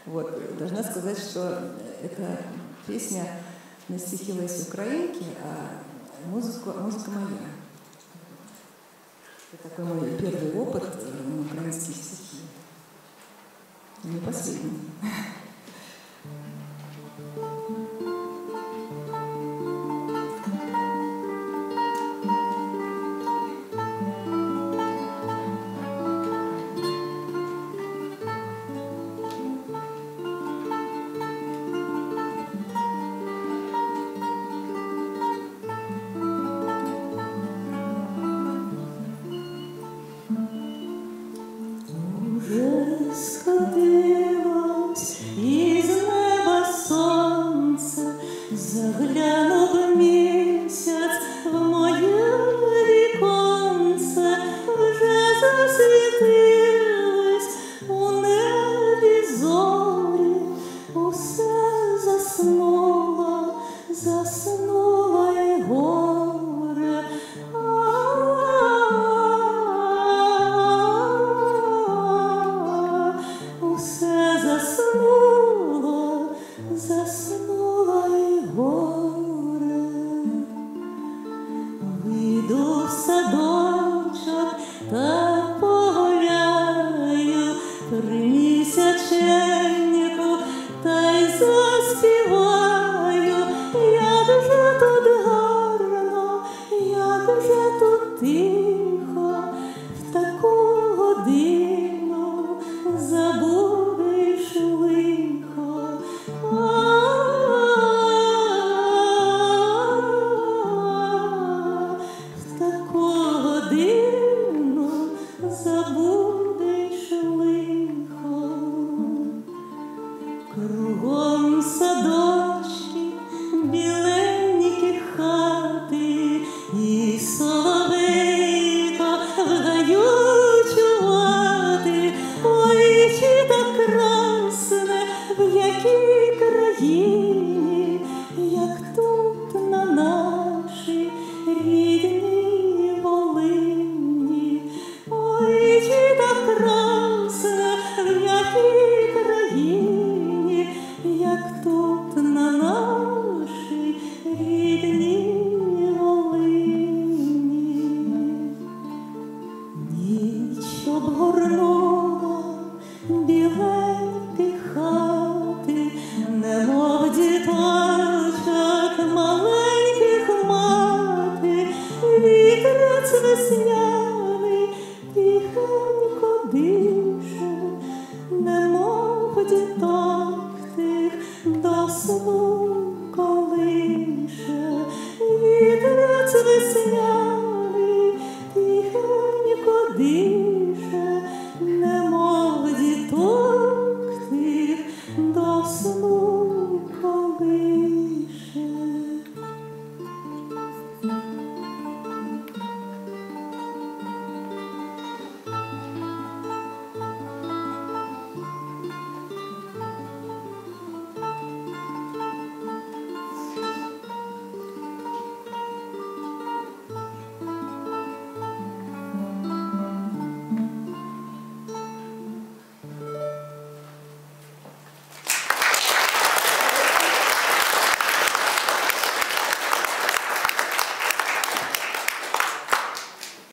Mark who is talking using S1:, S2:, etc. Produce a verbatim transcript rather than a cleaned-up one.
S1: Вот. Должна сказать, что эта песня на стихи Леси Украинки, а музыку, музыка моя. Это такой мой первый опыт на украинские стихи. Не последний.
S2: Скотилось із неба сонце, заглянув місяць в моє віконце, вже засвітились у небі зорі, усе заснуло, заснуло й горе. Усе заснуло, заснуло й горе. Вийду в садочок та погуляю при місяченьку та й заспіваю, як же тут гарно, як же тут тихо, в таку годину забудеш лихо. В таку годину забудеш лихо. Кругом садочки, біленькі хати, і соловейко вдаю чувати. Ой, чи так красне, в якій країні, як тут на нашій рідній Волині. Ой, чи так красне, в якій країні, як тут на нашій рідній Волині. Ніч обгорнула біленькі хати, немов діточок маленьких мати. Вітерець весняний тихенько дише, немов діток тих до сну колише. Вітерець весняний